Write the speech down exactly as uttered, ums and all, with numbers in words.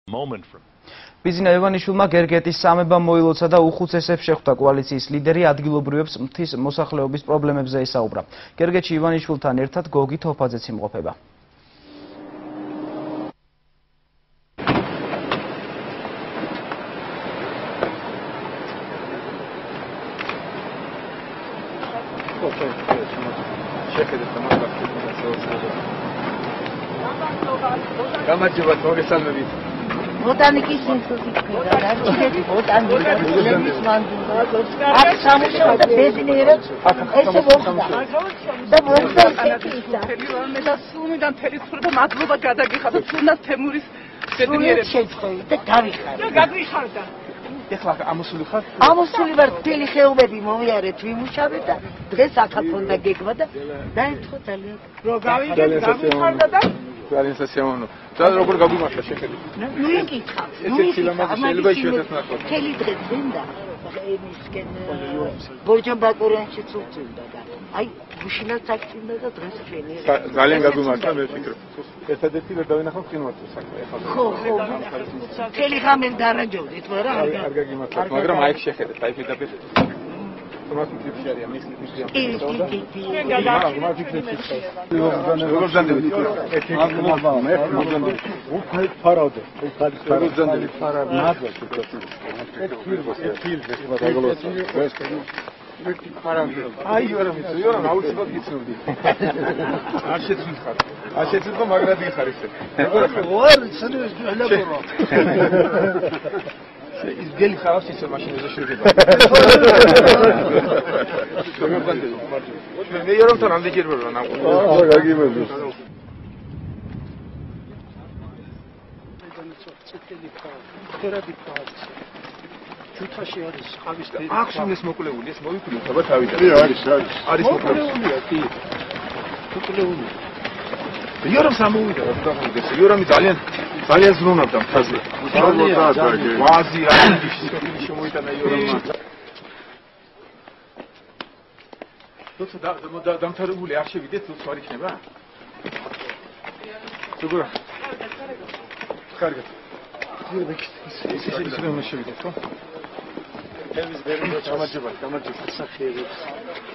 moment from ბიზინა ივანიშვილმა გერგეტის სამება მოილოცა და უხუცესებს შეხვდა კოალიციის ლიდერი ადგილობრივებს მთის მოსახლეობის პრობლემებზე ესაუბრა. გერგეტში ივანიშვილთან ერთად გოგი თოფაძეც იმყოფება. გამარჯობა, მოგესალმებით. ბოტანიკის ინსტიტუტი და არჩევი ბოტანიკის მანდულა აქ სამუშაო და ბეზინიერად ესე მოხდა და მოხდა ისეთი და სულიდან ფერი ხურა და მადლობა გადაგიხადა სულნას თემურის ბეზინიერებს შეწყვეტი და დავიხარე და გადვიხარდა ეხლა ამოსული ხარ? ამოსული ვარ, მთელი ხეობები მომიარეთ, ვიმუშავე და დღეს აქაფონდა გეგმა და დაეთხო ძალიან რო გავიგეთ გავიხარდა და ძალიან სასიამოვნო. და როგორ გაგვიმართლა შეხედით? ნუ იკითხავ, ნუ ესეც სილამაზე შეიძლება იშვიათად ნახოთ. მთელი დღე წინდა ემისკენ ბორჯან ბაკურიანში წუწუნდა და აი გუშინაც აქ წინდა და დღეს ჩვენი ძალიან გაგვიმართლა მე ვფიქრობ. ერთადერთი ვერ დავინახავ კინოათო საქმე ეხლა. ხო, ხო. მთელი ღამე დარაჯოვდით, მაგრამ არ გაგიმართლა, მაგრამ აი შეხედეთ, აი პირდაპირ თომას მიწიფშარია, მის მიწიფშარია. კი, კი, კი. მაგ ფიქრებს. როგორ ზანდებით? ერთი მაგმა მე მოგზანდებით. უფალ ფარავდე. უფალ ფარავდე. ფარავ. ნაძვა შეკვეცი. ეს ფილმს, ეს ფილმს მაგალოს. ეს ფარავდე. აი ვერა ვიცი, ვერა აუცილებლად გიცნობდი. არ შეცვიხარ. არ შეცვიხო, მაგრად გიხარ ისე. როგორ ხარ? ვარ, სანეს ელაბორო. ის გელი ხარავს ისე მაშინაზე შეიძლება. მე იარობთან ამდენჯერ ვარ ნაყოლი. აა, გაგიმეძო. ხერადი ფარის. თუთაში არის ხავის ფერი. აქვს ეს მოკლეული, ეს მოიკვლიო თაბა თავიდან. კი, არის, არის. არის მოკლეულია, კი. მოკლეულია. იარობს ამოვიდა რა თქმა უნდა. იარამი ძალიან ძალიან ზრუნავდა მთაზე. ვაზი რა ის შემოიტანა იორამმა. თუმცა და დამთავრებული არ შევიდეთ, თუ არ იქნება? როგორ? კარგად. ის ის ის რომ შევიდეთ, ხო? ემის ბერნო გამარჯობა, გამარჯობა. სახიებს.